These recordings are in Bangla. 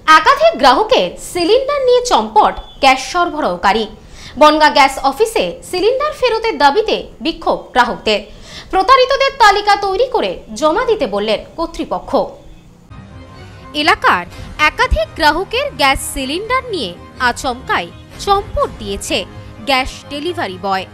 একাধিক গ্রাহকের সিলিন্ডার নিয়ে চম্পট গ্যাস সরবরাহকারী। বনগাঁ গ্যাস অফিসে সিলিন্ডার ফেরতের দাবিতে বিক্ষোভ গ্রাহকদের। প্রতারিতদের তালিকা তৈরি করে জমা দিতে বললেন কর্তৃপক্ষ। এলাকার একাধিক গ্রাহকের গ্যাস সিলিন্ডার নিয়ে আচমকাই চম্পট দিয়েছে গ্যাস ডেলিভারি বয়।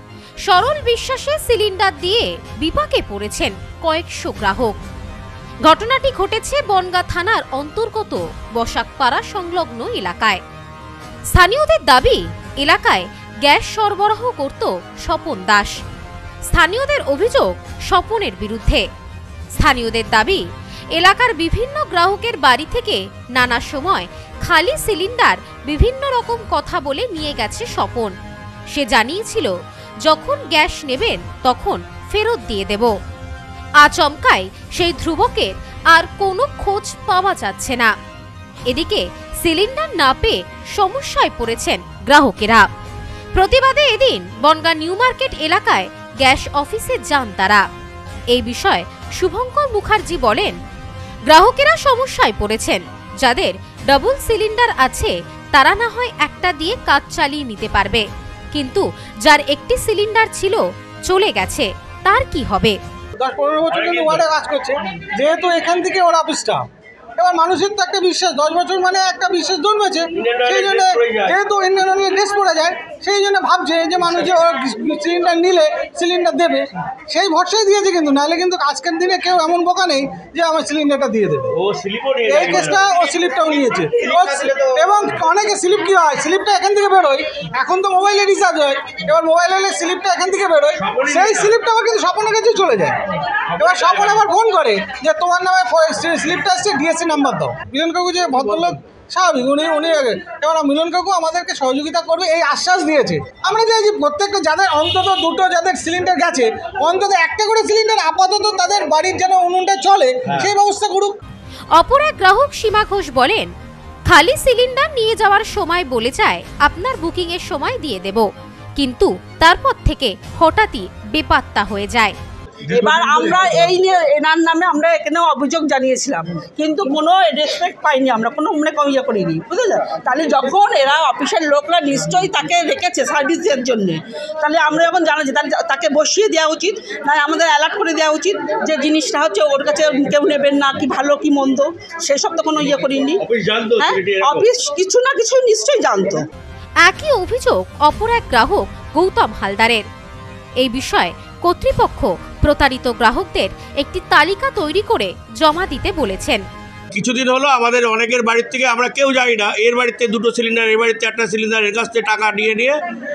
সরল বিশ্বাসে সিলিন্ডার দিয়ে বিপাকে পড়েছেন কয়েকশো গ্রাহক। ঘটনাটি ঘটেছে বনগাঁ থানার অন্তর্গত বসাকপাড়া সংলগ্ন এলাকায়। স্থানীয়দের দাবি, এলাকায় গ্যাস সরবরাহ করত স্বপন দাস। স্থানীয়দের অভিযোগ স্বপনের বিরুদ্ধে। স্থানীয়দের দাবি, এলাকার বিভিন্ন গ্রাহকের বাড়ি থেকে নানা সময় খালি সিলিন্ডার বিভিন্ন রকম কথা বলে নিয়ে গেছে স্বপন। সে জানিয়েছিল যখন গ্যাস নেবেন তখন ফেরত দিয়ে দেব। আচমকাই সেই ধ্রুবকের আর কোনো খোঁজ পাওয়া যাচ্ছে না। এদিকে সিলিন্ডার না পেয়ে সমস্যায় পড়েছেন গ্রাহকেরা। প্রতিবাদে এদিন বনগাঁ নিউ মার্কেট এলাকায় গ্যাস অফিসে যান তারা। এই বিষয়ে শুভঙ্কর মুখার্জি বলেন, গ্রাহকেরা সমস্যায় পড়েছেন। যাদের ডাবল সিলিন্ডার আছে তারা না হয় একটা দিয়ে কাজ চালিয়ে নিতে পারবে, কিন্তু যার একটি সিলিন্ডার ছিল চলে গেছে তার কি হবে? 10-15 বছর কিন্তু ওয়ার্ডে কাজ করছে, যেহেতু এখান থেকে ওরা অফিসটা, এবার মানুষের তো একটা বিশ্বাস, 10 বছর মানে একটা বিশ্বাস জন্মেছে। সেই জন্য যেহেতু ইন্ডিয়ান অয়েলের ড্রেস পড়ে যায়, সেই জন্য ভাবছে যে মানুষ যে সিলিন্ডার নিলে সিলিন্ডার দেবে, সেই ভরসাই দিয়েছে। কিন্তু নাহলে কিন্তু আজকের দিনে কেউ এমন বোকা নেই যে আমার সিলিন্ডারটা দিয়ে দেবে। এই কেসটা ও স্লিপটাও নিয়েছে, এবং অনেকে স্লিপ কী হয়, স্লিপটা এখান থেকে বেরোয়। এখন তো মোবাইলে রিচার্জ হয়, এবার মোবাইলে স্লিপটা এখান থেকে বেরোয়, সেই স্লিপটা আবার কিন্তু স্বপনের কাছে চলে যায়। এবার স্বপন আবার ফোন করে যে তোমার নামে স্লিপটা আসছে, ডিএসসি নাম্বার দাও। মিলন কাকু যে ভদ্রলোক স্বাভাবিক, উনি এবার মিলন কাকু আমাদেরকে সহযোগিতা করবে এই আশ্বাস দিয়েছে। আমরা চাইছি প্রত্যেকটা যাদের অন্তত দুটো যাদের সিলিন্ডার গেছে, অন্তত একটা করে সিলিন্ডার আপাতত তাদের বাড়ির যেন উনুনটা চলে সেই ব্যবস্থা করুক। অপর এক গ্রাহক সীমা ঘোষ বলেন, খালি সিলিন্ডার নিয়ে যাওয়ার সময় বলে যায় আপনার বুকিং এর সময় দিয়ে দেব, কিন্তু তারপর থেকে হঠাৎই বেপাত্তা হয়ে যায়। এবার আমরা এই নিয়ে এনার নামে আমরা এখানে অভিযোগ জানিয়েছিলাম, কিন্তু কোনো রেসপেক্ট পাইনি, আমরা কোনো ইয়ে করিনি, বুঝলেন? তাহলে যখন এরা অফিসের লোকরা নিশ্চয়ই তাকে রেখেছে সার্ভিসের জন্য, তাহলে আমরা যখন জানাচ্ছি তাহলে তাকে বসিয়ে দেওয়া উচিত, না আমাদের অ্যালার্ট করে দেওয়া উচিত যে জিনিসটা হচ্ছে ওর কাছে কেউ নেবেন না, কি ভালো কি মন্দ সেসব তো কোনো ইয়ে করিনি। হ্যাঁ, অফিস কিছু না কিছু নিশ্চয়ই জানতো। একই অভিযোগ অপর এক গ্রাহক গৌতম হালদারের। এই বিষয়ে কর্তৃপক্ষ প্রতারিত গ্রাহকদের একটি তালিকা তৈরি করে জমা দিতে বলেছেন। কিছুদিন হলো আমাদের অনেকের বাড়ির থেকে আমরা কেউ যাই না, এর বাড়িতে 2টো সিলিন্ডার, এর বাড়িতে 1টা সিলিন্ডার, এর কাছ থেকে টাকা নিয়ে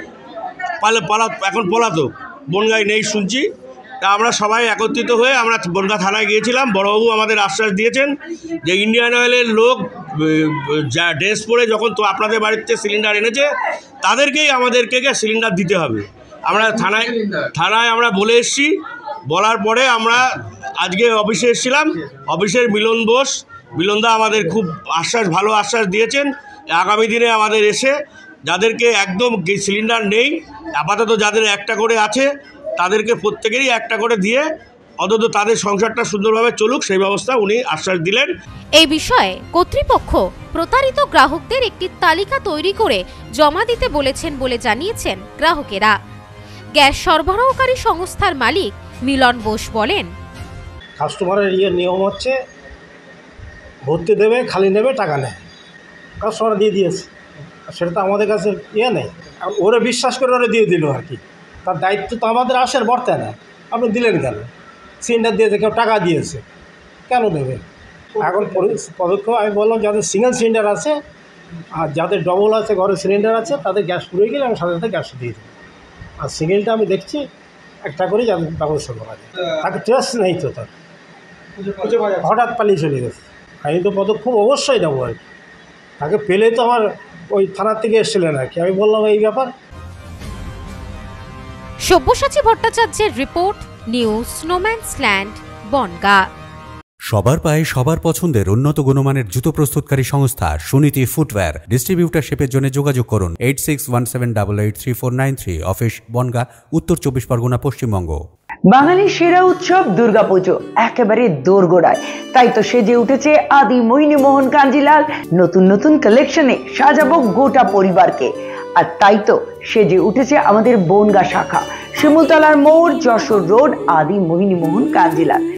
এখন পলাতক বনগাঁয় নেই শুনছি। তা আমরা সবাই একত্রিত হয়ে আমরা বনগাঁ থানায় গিয়েছিলাম। বড়বাবু আমাদের আশ্বাস দিয়েছেন যে ইন্ডিয়ান অয়েলের লোক যা ড্রেস পরে যখন তো আপনাদের বাড়িতে সিলিন্ডার এনেছে তাদেরকেই আমাদেরকে সিলিন্ডার দিতে হবে। আমরা থানায় আমরা বলে এসেছি। বলার পরে আমরা আজকে অফিসে এসেছিলাম। অফিসের মিলনদা আমাদের খুব ভালো আশ্বাস দিয়েছেন। আগামী দিনে আমাদের এসে যাদেরকে একদম সিলিন্ডার নেই, আপাতত যাদের একটা করে আছে তাদেরকে প্রত্যেকেরই একটা করে দিয়ে অন্তত তাদের সংসারটা সুন্দরভাবে চলুক সেই ব্যবস্থা উনি আশ্বাস দিলেন। এই বিষয়ে কর্তৃপক্ষ প্রতারিত গ্রাহকদের একটি তালিকা তৈরি করে জমা দিতে বলেছেন বলে জানিয়েছেন গ্রাহকেরা। গ্যাস সরবরাহকারী সংস্থার মালিক মিলন বোস বলেন, কাস্টমারের নিয়ম হচ্ছে ভর্তি দেবে, খালি নেবে, টাকা নেয়। কাস্টমার দিয়ে দিয়েছে, সেটা তো আমাদের কাছে নেই। ওরা বিশ্বাস করে ওরা দিয়ে দিল আর কি। তার দায়িত্ব তো আমাদের আসার বর্তে না। আপনি দিলেন কেন? সিলিন্ডার দিয়েছে, কেউ টাকা দিয়েছে, কেন দেবে? এখন পদক্ষেপ আমি বললাম যাদের সিঙ্গেল সিলিন্ডার আছে আর যাদের ডবল আছে, ঘরে সিলিন্ডার আছে, তাদের গ্যাস পুড়ে গেলে আমি সাথে সাথে গ্যাস দিয়ে দেবো। আর সিঙ্গেলটা আমি দেখছি একটা করে যাদের ব্যবস্থা করা যায়। তাকে ট্রেস নেই তো, তার হঠাৎ পালিয়ে চলে গেছে। আমি তো পদক্ষেপ অবশ্যই নেবো আর কি। তাকে পেলে তো আমার ওই থানার থেকে এসেছিলেন আর কি। আমি বললাম এই ব্যাপার। সব্যসাচী ভট্টাচার্যের রিপোর্ট, নিউজ স্নোম্যান্সল্যান্ড, বনগাঁ। সবার পায়ে সবার পছন্দের উন্নত গুণমানের জুতো প্রস্তুতকারী সংস্থা সুনীতি ফুটওয়্যার। ডিস্ট্রিবিউটারশিপের জন্য যোগাযোগ করুন 8617883493, অফিস বনগাঁ, উত্তর 24 পরগনা, পশ্চিমবঙ্গ। বাঙালির সেরা উৎসব দুর্গাপুজো একেবারে দোরগোড়ায়, তাই তো সেজে উঠেছে আদি মোহিনী মোহন কাঞ্জিলাল। নতুন নতুন কালেকশনে সাজাবো গোটা পরিবারকে। আর তাই তো সেজে উঠেছে আমাদের বনগাঁ শাখা, শিমুলতলার মোড়, যশোর রোড, আদি মোহিনী মোহন কাঞ্জিলাল।